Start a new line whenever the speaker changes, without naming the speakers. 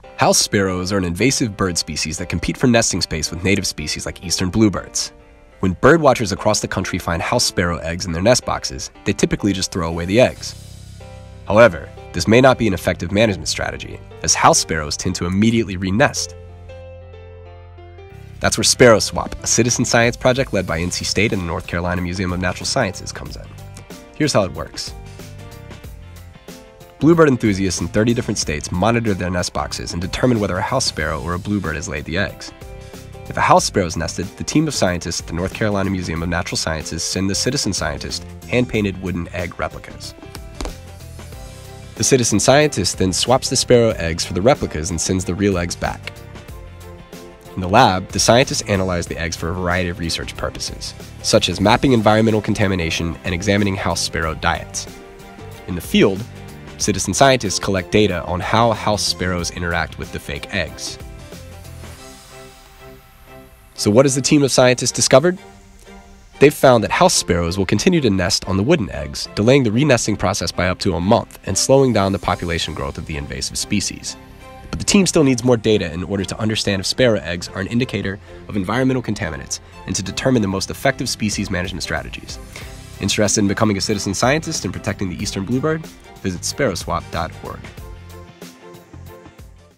House sparrows are an invasive bird species that compete for nesting space with native species like eastern bluebirds. When birdwatchers across the country find house sparrow eggs in their nest boxes, they typically just throw away the eggs. However, this may not be an effective management strategy, as house sparrows tend to immediately re-nest. That's where Sparrow Swap, a citizen science project led by NC State and the North Carolina Museum of Natural Sciences, comes in. Here's how it works. Bluebird enthusiasts in 30 different states monitor their nest boxes and determine whether a house sparrow or a bluebird has laid the eggs. If a house sparrow is nested, the team of scientists at the North Carolina Museum of Natural Sciences send the citizen scientist hand-painted wooden egg replicas. The citizen scientist then swaps the sparrow eggs for the replicas and sends the real eggs back. In the lab, the scientists analyze the eggs for a variety of research purposes, such as mapping environmental contamination and examining house sparrow diets. In the field, citizen scientists collect data on how house sparrows interact with the fake eggs. So what has the team of scientists discovered? They've found that house sparrows will continue to nest on the wooden eggs, delaying the re-nesting process by up to a month and slowing down the population growth of the invasive species. But the team still needs more data in order to understand if sparrow eggs are an indicator of environmental contaminants and to determine the most effective species management strategies. Interested in becoming a citizen scientist and protecting the eastern bluebird? Visit sparrowswap.org.